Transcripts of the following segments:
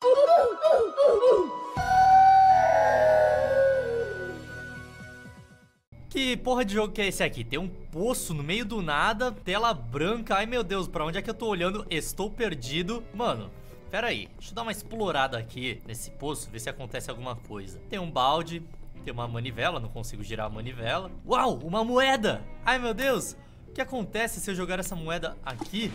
Que porra de jogo que é esse aqui? Tem um poço no meio do nada, tela branca. Ai meu Deus, pra onde é que eu tô olhando? Estou perdido. Mano, pera aí, deixa eu dar uma explorada aqui nesse poço, ver se acontece alguma coisa. Tem um balde, tem uma manivela, não consigo girar a manivela. Uau, uma moeda! Ai meu Deus, o que acontece se eu jogar essa moeda aqui?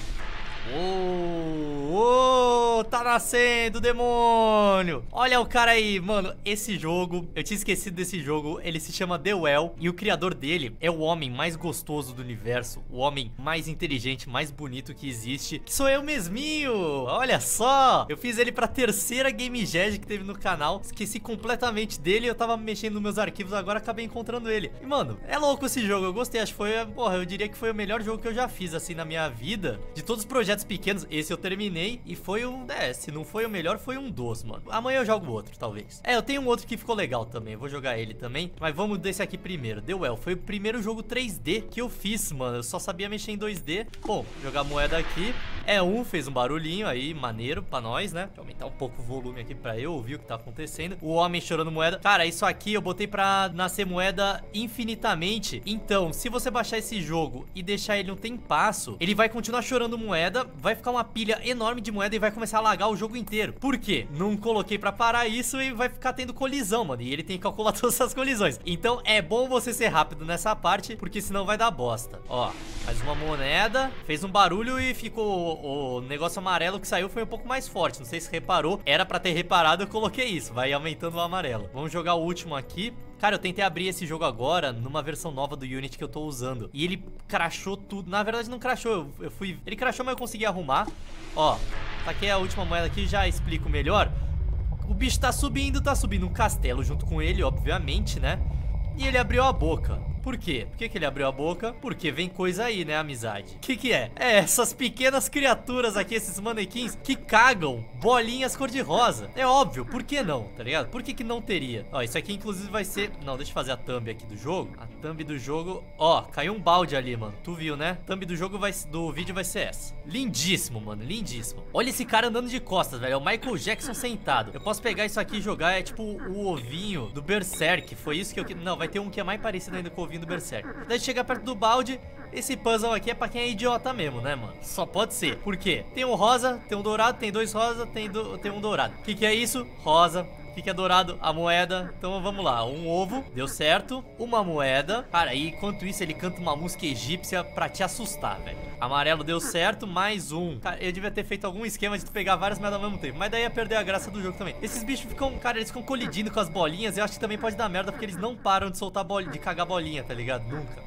Tá nascendo, demônio. Olha o cara aí, mano. Esse jogo, eu tinha esquecido desse jogo. Ele se chama The Well e o criador dele é o homem mais gostoso do universo, o homem mais inteligente, mais bonito que existe, que sou eu mesminho. Olha só, eu fiz ele pra terceira Game Jam que teve no canal. Esqueci completamente dele, eu tava mexendo nos meus arquivos, agora acabei encontrando ele. E mano, é louco esse jogo, eu gostei. Acho que foi, porra, eu diria que foi o melhor jogo que eu já fiz assim na minha vida. De todos os projetos pequenos, esse eu terminei e foi um, se não foi o melhor, foi um dos, mano. Amanhã eu jogo outro, talvez. Eu tenho um outro que ficou legal também, eu vou jogar ele também, mas vamos desse aqui primeiro. The Well, foi o primeiro jogo 3D que eu fiz, mano. Eu só sabia mexer em 2D. Bom, jogar a moeda aqui. Fez um barulhinho aí, maneiro pra nós, né? Vou aumentar um pouco o volume aqui pra eu ouvir o que tá acontecendo. O homem chorando moeda. Cara, isso aqui eu botei pra nascer moeda infinitamente. Então, se você baixar esse jogo e deixar ele um tempasso, ele vai continuar chorando moeda, vai ficar uma pilha enorme de moeda e vai começar a lagar o jogo inteiro. Por quê? Não coloquei pra parar isso e vai ficar tendo colisão, mano. E ele tem que calcular todas essas colisões. Então é bom você ser rápido nessa parte, porque senão vai dar bosta. Ó, mais uma moneda, fez um barulho e ficou o negócio amarelo que saiu foi um pouco mais forte. Não sei se reparou, era pra ter reparado, eu coloquei isso. Vai aumentando o amarelo. Vamos jogar o último aqui. Cara, eu tentei abrir esse jogo agora numa versão nova do Unity que eu tô usando. E ele crashou tudo. Na verdade não crashou, ele crashou, mas eu consegui arrumar. Ó, taquei a última moeda aqui, já explico melhor. O bicho tá subindo um castelo junto com ele, obviamente, né? E ele abriu a boca. Por quê? Por que ele abriu a boca? Porque vem coisa aí, né, amizade? O que é? Essas pequenas criaturas aqui, esses manequins que cagam bolinhas cor-de-rosa. É óbvio, por que não, tá ligado? Por que não teria? Ó, isso aqui inclusive vai ser... Não, deixa eu fazer a thumb aqui do jogo. A thumb do jogo... Ó, caiu um balde ali, mano. Tu viu, né? A thumb do jogo do vídeo vai ser essa. Lindíssimo, mano, lindíssimo. Olha esse cara andando de costas, velho. É o Michael Jackson sentado. Eu posso pegar isso aqui e jogar, é tipo o ovinho do Berserk. Foi isso que eu... Não, vai ter um que é mais parecido ainda com o ovinho do Berserk. Daí chegar perto do balde, esse puzzle aqui é pra quem é idiota mesmo, né, mano? Só pode ser. Por quê? Tem um rosa, tem um dourado, tem dois rosa, tem um dourado. O que é isso? Rosa. O que é dourado? A moeda. Então vamos lá, um ovo, deu certo. Uma moeda. Cara, e enquanto isso ele canta uma música egípcia pra te assustar, velho. Amarelo deu certo, mais um. Cara, eu devia ter feito algum esquema de tu pegar várias moedas ao mesmo tempo, mas daí ia perder a graça do jogo também. Esses bichos ficam, cara, eles ficam colidindo com as bolinhas. Eu acho que também pode dar merda, porque eles não param de soltar bolinha, de cagar bolinha, tá ligado? Nunca.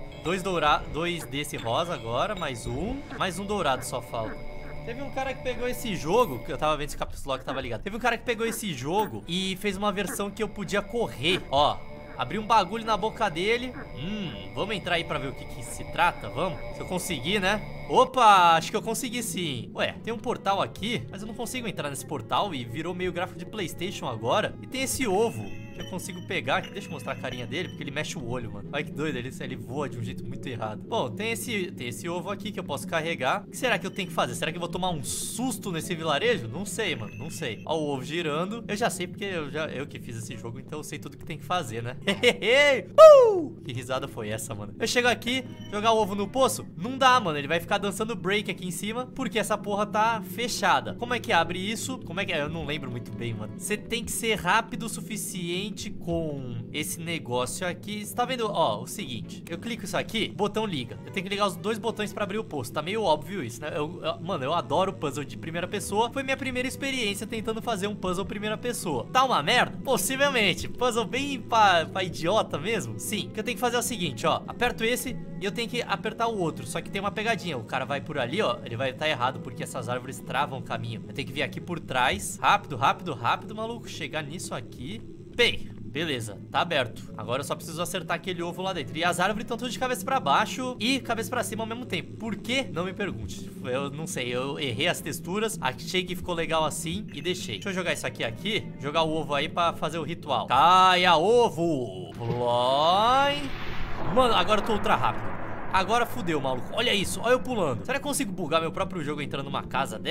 Dois desse rosa agora, mais um dourado só falta. Teve um cara que pegou esse jogo, que eu tava vendo se o Caps Lock tava ligado. Teve um cara que pegou esse jogo e fez uma versão que eu podia correr. Ó, abri um bagulho na boca dele. Vamos entrar aí pra ver o que se trata, vamos? Se eu conseguir, né? Opa, acho que eu consegui sim. Ué, tem um portal aqui, mas eu não consigo entrar nesse portal e virou meio gráfico de PlayStation agora. E tem esse ovo que eu consigo pegar. Deixa eu mostrar a carinha dele, porque ele mexe o olho, mano. Olha que doido, ele voa de um jeito muito errado. Bom, tem esse ovo aqui que eu posso carregar. O que será que eu tenho que fazer? Será que eu vou tomar um susto nesse vilarejo? Não sei, mano, não sei. Ó, o ovo girando. Eu já sei, porque eu que fiz esse jogo, então eu sei tudo que tem que fazer, né? Que risada foi essa, mano? Eu chego aqui, jogar o ovo no poço? Não dá, mano. Ele vai ficar dançando break aqui em cima, porque essa porra tá fechada. Como é que abre isso? Como é que é? Eu não lembro muito bem, mano. Você tem que ser rápido o suficiente com esse negócio aqui. Você tá vendo? Ó, o seguinte. Eu clico isso aqui, botão liga. Eu tenho que ligar os dois botões pra abrir o poço. Tá meio óbvio isso, né? Mano, eu adoro puzzle de primeira pessoa. Foi minha primeira experiência tentando fazer um puzzle primeira pessoa. Tá uma merda? Possivelmente. Puzzle bem pra idiota mesmo? Sim. O que eu tenho que fazer é o seguinte, ó. Aperto esse e eu tenho que apertar o outro. Só que tem uma pegadinha. O cara vai por ali, ó. Ele vai estar errado porque essas árvores travam o caminho. Eu tenho que vir aqui por trás. Rápido, rápido, rápido, maluco. Chegar nisso aqui. Pei. Beleza, tá aberto. Agora eu só preciso acertar aquele ovo lá dentro. E as árvores estão tudo de cabeça pra baixo e cabeça pra cima ao mesmo tempo. Por quê? Não me pergunte. Eu não sei, eu errei as texturas. Achei que ficou legal assim e deixei. Deixa eu jogar isso aqui. Jogar o ovo aí pra fazer o ritual. Caia ovo. Vai. Mano, agora eu tô ultra rápido. Agora fudeu, maluco. Olha isso, olha eu pulando. Será que eu consigo bugar meu próprio jogo entrando numa casa dessa?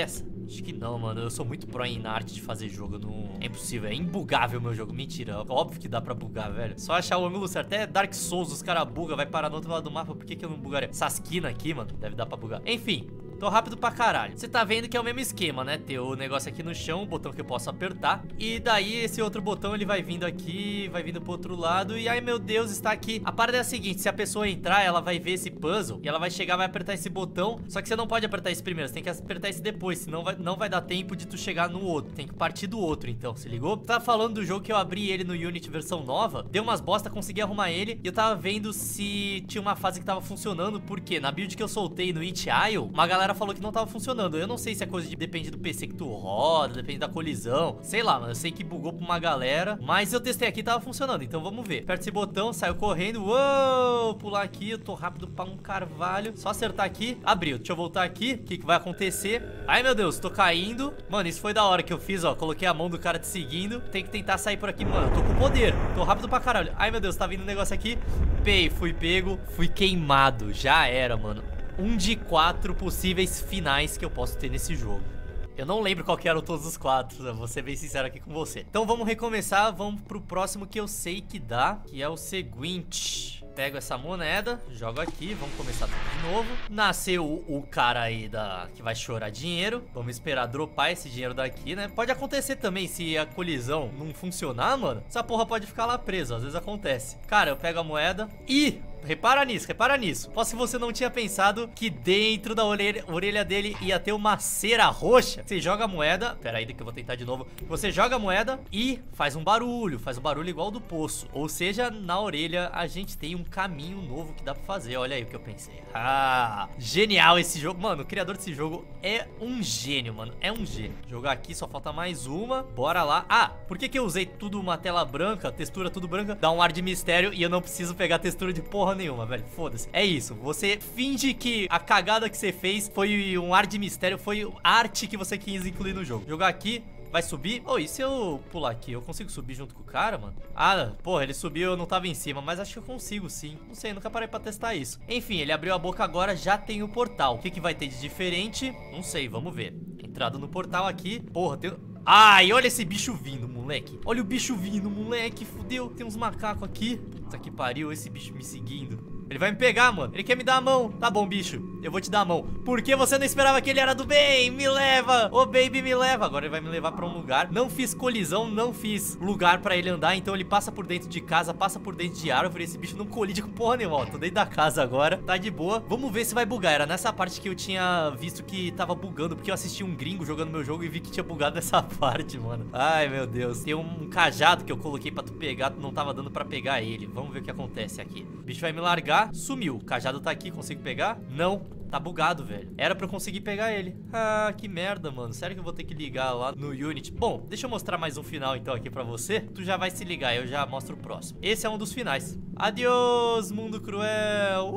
Acho que não, mano. Eu sou muito pro na arte de fazer jogo. Não... É impossível. É imbugável meu jogo. Mentira. Óbvio que dá pra bugar, velho. Só achar o ângulo certo. Até Dark Souls, os caras bugam. Vai parar no outro lado do mapa. Por que que eu não bugaria? Essa esquina aqui, mano. Deve dar pra bugar. Enfim. Tô rápido pra caralho. Você tá vendo que é o mesmo esquema, né? Ter o negócio aqui no chão, o botão que eu posso apertar. E daí esse outro botão, ele vai vindo aqui, vai vindo pro outro lado. E ai, meu Deus, está aqui. A parada é a seguinte, se a pessoa entrar, ela vai ver esse puzzle. E ela vai chegar, vai apertar esse botão. Só que você não pode apertar esse primeiro, você tem que apertar esse depois. Senão não vai dar tempo de tu chegar no outro. Tem que partir do outro, então, se ligou? Tava falando do jogo que eu abri ele no Unity versão nova. Deu umas bosta, consegui arrumar ele. E eu tava vendo se tinha uma fase que tava funcionando. Porque na build que eu soltei no It Isle, uma galera falou que não tava funcionando. Eu não sei se é coisa de... Depende do PC que tu roda, depende da colisão. Sei lá, mano. Eu sei que bugou pra uma galera. Mas eu testei aqui e tava funcionando. Então vamos ver. Aperta esse botão, saiu correndo. Uou! Pular aqui. Eu tô rápido pra um carvalho. Só acertar aqui. Abriu. Deixa eu voltar aqui. O que que vai acontecer? Ai, meu Deus. Tô caindo. Mano, isso foi da hora que eu fiz, ó. Coloquei a mão do cara te seguindo. Tem que tentar sair por aqui. Mano, eu tô com poder. Tô rápido pra caralho. Ai, meu Deus. Tá vindo um negócio aqui. Fui pego. Fui queimado. Já era, mano. Um de 4 possíveis finais que eu posso ter nesse jogo. Eu não lembro qual que eram todos os 4, eu vou ser bem sincero aqui com você. Então vamos recomeçar, vamos pro próximo que eu sei que dá, que é o seguinte. Pego essa moneda, jogo aqui, vamos começar tudo de novo. Nasceu o cara aí que vai chorar dinheiro. Vamos esperar dropar esse dinheiro daqui, né? Pode acontecer também, se a colisão não funcionar, mano, essa porra pode ficar lá presa, às vezes acontece. Cara, eu pego a moeda e... Repara nisso. Só se você não tinha pensado que dentro da orelha dele ia ter uma cera roxa. Você joga a moeda, pera aí que eu vou tentar de novo. Você joga a moeda e faz um barulho igual ao do poço. Ou seja, na orelha a gente tem um caminho novo que dá pra fazer. Olha aí o que eu pensei. Ah, genial esse jogo. Mano, o criador desse jogo é um gênio, mano. É um gênio. Jogar aqui, só falta mais uma. Bora lá. Ah, por que que eu usei tudo uma tela branca, textura tudo branca? Dá um ar de mistério e eu não preciso pegar textura de porra nenhuma, velho. Foda-se. É isso. Você finge que a cagada que você fez foi um ar de mistério, foi arte que você quis incluir no jogo. Jogar aqui. Vai subir? Oh, e se eu pular aqui? Eu consigo subir junto com o cara, mano? Ah, porra, ele subiu, eu não tava em cima. Mas acho que eu consigo, sim. Não sei, nunca parei pra testar isso. Enfim, ele abriu a boca agora, já tem o portal. O que que vai ter de diferente? Não sei, vamos ver. Entrada no portal aqui. Porra, tem... Ai, olha esse bicho vindo, moleque. Olha o bicho vindo, moleque. Fudeu, tem uns macacos aqui. Puta que pariu, esse bicho me seguindo. Ele vai me pegar, mano. Ele quer me dar a mão. Tá bom, bicho. Eu vou te dar a mão. Por que você não esperava que ele era do bem? Me leva. Ô, baby, me leva. Agora ele vai me levar pra um lugar. Não fiz colisão, não fiz lugar pra ele andar. Então ele passa por dentro de casa, passa por dentro de árvore. Esse bicho não colide com porra nenhuma. Ó, tô dentro da casa agora. Tá de boa. Vamos ver se vai bugar. Era nessa parte que eu tinha visto que tava bugando. Porque eu assisti um gringo jogando meu jogo e vi que tinha bugado nessa parte, mano. Ai, meu Deus. Tem um cajado que eu coloquei pra tu pegar. Não tava dando pra pegar ele. Vamos ver o que acontece aqui. O bicho vai me largar. Sumiu. O cajado tá aqui, consigo pegar? Não, tá bugado, velho. Era pra eu conseguir pegar ele. Ah, que merda, mano. Sério que eu vou ter que ligar lá no Unity? Bom, deixa eu mostrar mais um final então aqui pra você. Tu já vai se ligar, eu já mostro o próximo. Esse é um dos finais. Adeus, mundo cruel.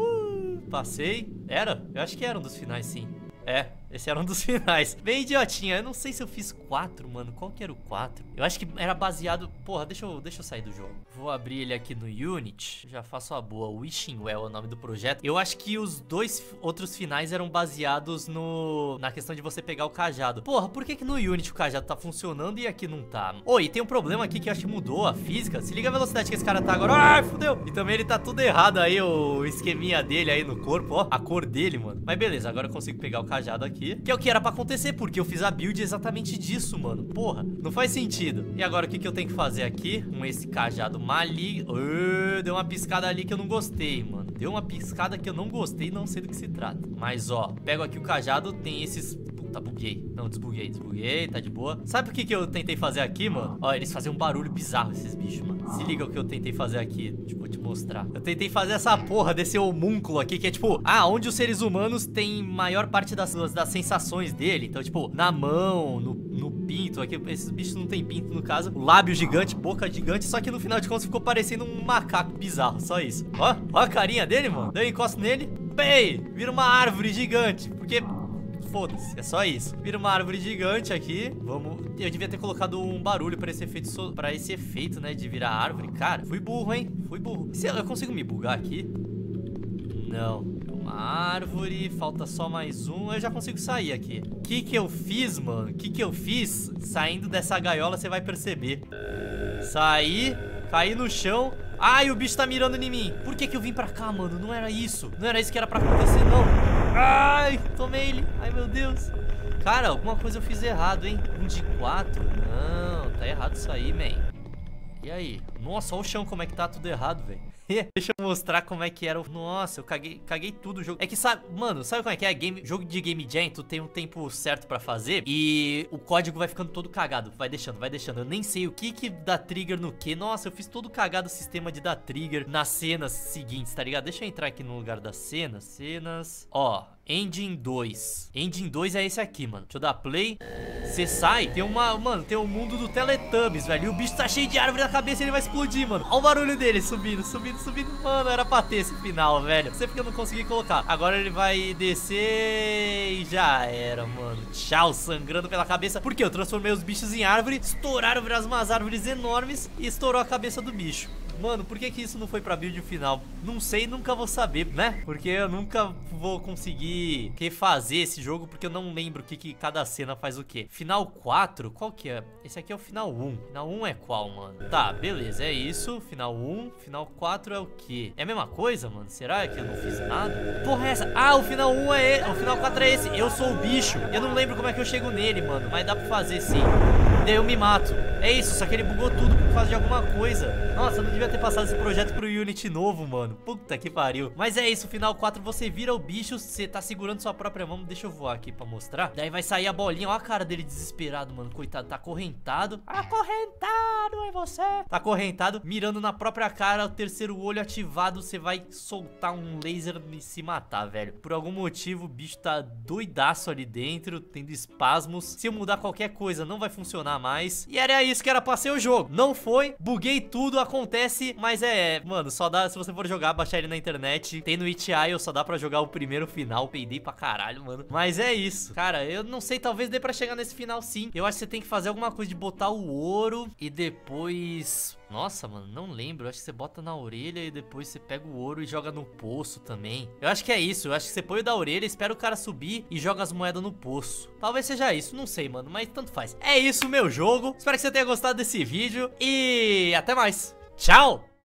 Passei. Era? Eu acho que era um dos finais, sim. É, esse era um dos finais. Bem idiotinha. Eu não sei se eu fiz 4, mano. Qual que era o 4? Eu acho que era baseado... Porra, deixa eu sair do jogo. Vou abrir ele aqui no Unity. Já faço a boa. Wishing Well é o nome do projeto. Eu acho que os 2 outros finais eram baseados na questão de você pegar o cajado. Porra, por que no Unity o cajado tá funcionando e aqui não tá? Oi, tem um problema aqui que eu acho que mudou a física. Se liga a velocidade que esse cara tá agora. Ai, fudeu. E também ele tá tudo errado aí, o esqueminha dele aí no corpo, ó. A cor dele, mano. Mas beleza, agora eu consigo pegar o cajado aqui, que é o que era pra acontecer, porque eu fiz a build exatamente disso, mano. Porra, não faz sentido. E agora o que que eu tenho que fazer aqui? Com esse cajado maligno. Deu uma piscada ali que eu não gostei, mano. Deu uma piscada que eu não gostei, não sei do que se trata. Mas, ó, pego aqui o cajado, tem esses... Puta, buguei. Não, desbuguei, tá de boa. Sabe o que que eu tentei fazer aqui, mano? Ó, eles fazem um barulho bizarro, esses bichos, mano. Se liga o que eu tentei fazer aqui. Vou te mostrar. Eu tentei fazer essa porra desse homúnculo aqui, que é tipo... Ah, onde os seres humanos têm maior parte das sensações dele. Então, tipo, na mão, no pinto. Aqui, esses bichos não tem pinto, no caso. Lábio gigante, boca gigante. Só que no final de contas ficou parecendo um macaco bizarro. Só isso. Ó a carinha dele, mano. Daí eu encosto nele. Pei! Vira uma árvore gigante. Porque... Foda-se, é só isso. Vira uma árvore gigante aqui. Vamos... Eu devia ter colocado um barulho pra esse efeito, né, de virar árvore. Cara, fui burro, hein? Fui burro. Eu consigo me bugar aqui? Não. Uma árvore, falta só mais um. Eu já consigo sair aqui. O que que eu fiz, mano? O que que eu fiz? Saindo dessa gaiola, você vai perceber. Saí, caí no chão. Ai, o bicho tá mirando em mim. Por que que eu vim pra cá, mano? Não era isso. Não era isso que era pra acontecer, não. Ai, tomei ele. Ai, meu Deus. Cara, alguma coisa eu fiz errado, hein? 1 de 4? Não, tá errado isso aí, man. E aí? Nossa, olha o chão como é que tá tudo errado, velho. Deixa eu mostrar como é que era o... Nossa, eu caguei tudo o jogo. É que sabe, mano, sabe como é que é? Jogo de Game Jam, tu tem um tempo certo pra fazer e o código vai ficando todo cagado. Vai deixando, vai deixando. Eu nem sei o que dá trigger no que. Nossa, eu fiz todo cagado o sistema de dar trigger nas cenas seguintes, tá ligado? Deixa eu entrar aqui no lugar das cenas. Cenas... Ó, Engine 2. Engine 2 é esse aqui, mano. Deixa eu dar play. Você sai, tem uma... Mano, tem o mundo do Teletubbies, velho. E o bicho tá cheio de árvore na cabeça e ele vai explodir, mano. Olha o barulho dele subindo, subindo. Mano, era pra ter esse final, velho. Não sei porque eu não consegui colocar. Agora ele vai descer e já era, mano. Tchau, sangrando pela cabeça. Porque eu transformei os bichos em árvore. Estouraram, viraram umas árvores enormes e estourou a cabeça do bicho. Mano, por que que isso não foi pra build final? Não sei, nunca vou saber, né? Porque eu nunca vou conseguir refazer esse jogo, porque eu não lembro o que cada cena faz o quê. Final 4? Qual que é? Esse aqui é o final 1. Final 1 é qual, mano? Tá, beleza, é isso. Final 1. Final 4 é o quê? É a mesma coisa, mano? Será que eu não fiz nada? Porra, é essa? Ah, o final 1 é esse. O final 4 é esse. Eu sou o bicho. Eu não lembro como é que eu chego nele, mano. Mas dá pra fazer sim. Daí eu me mato. É isso, só que ele bugou tudo por causa de alguma coisa. Nossa, eu não devia ter passado esse projeto pro Unity novo, mano. Puta que pariu. Mas é isso, final 4, você vira o bicho, você tá segurando sua própria mão. Deixa eu voar aqui pra mostrar. Daí vai sair a bolinha. Ó a cara dele desesperado, mano. Coitado, tá acorrentado. Acorrentado é você. Tá acorrentado, mirando na própria cara. O terceiro olho ativado, você vai soltar um laser e se matar, velho. Por algum motivo, o bicho tá doidaço ali dentro, tendo espasmos. Se eu mudar qualquer coisa, não vai funcionar mais. E era isso que era pra ser o jogo. Não foi, buguei tudo, acontece. Mas mano, só dá, se você for jogar, baixar ele na internet. Tem no itch.io, só dá pra jogar o primeiro final. Peidei pra caralho, mano. Mas é isso. Cara, eu não sei, talvez dê pra chegar nesse final sim. Eu acho que você tem que fazer alguma coisa de botar o ouro e depois... Nossa, mano, não lembro. Eu acho que você bota na orelha e depois você pega o ouro e joga no poço também. Eu acho que é isso. Eu acho que você põe o da orelha, espera o cara subir e joga as moedas no poço. Talvez seja isso, não sei, mano, mas tanto faz. É isso, meu jogo. Espero que você tenha gostado desse vídeo e até mais. Tchau!